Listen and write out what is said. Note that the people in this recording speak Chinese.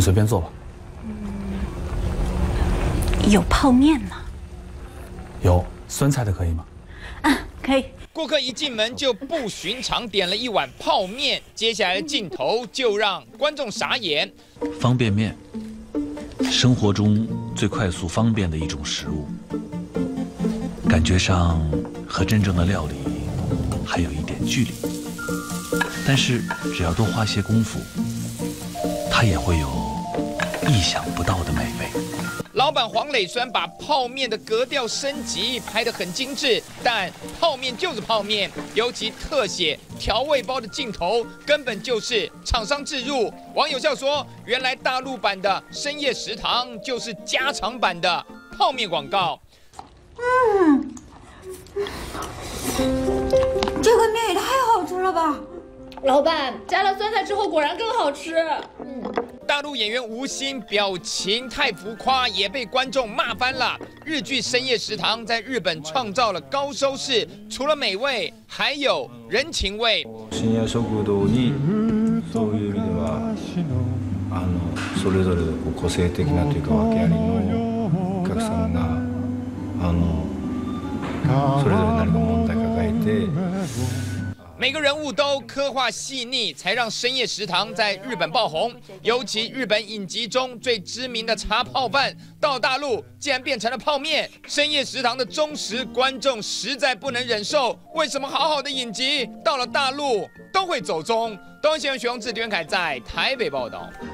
随便做吧。 有泡面吗？ 有酸菜的可以吗？ 啊，可以。 顾客一进门就不寻常点了一碗泡面，接下来的镜头就让观众傻眼。 方便面，生活中最快速方便的一种食物，感觉上和真正的料理还有一点距离，但是只要多花些功夫，它也会有意想不到的美味。 老板黄磊虽然把泡面的格调升级，拍得很精致，但泡面就是泡面，尤其特写调味包的镜头，根本就是厂商置入。网友笑说，原来大陆版的深夜食堂就是加长版的泡面广告。 这个面也太好吃了吧！ 老板加了酸菜之后，果然更好吃。 大陆演员吴昕表情太浮夸，也被观众骂翻了。日剧《深夜食堂》在日本创造了高收视，除了美味，还有人情味。 深夜食堂にそういう意味ではそれぞれ個性的なというか訳ありのお客さんがそれぞれ何か問題抱えて。 每个人物都刻画细腻，才让深夜食堂在日本爆红。尤其日本影集中最知名的茶泡饭，到大陆竟然变成了泡面。深夜食堂的忠实观众实在不能忍受，为什么好好的影集到了大陆都会走中？东新闻徐宏志、狄元凯在台北报道。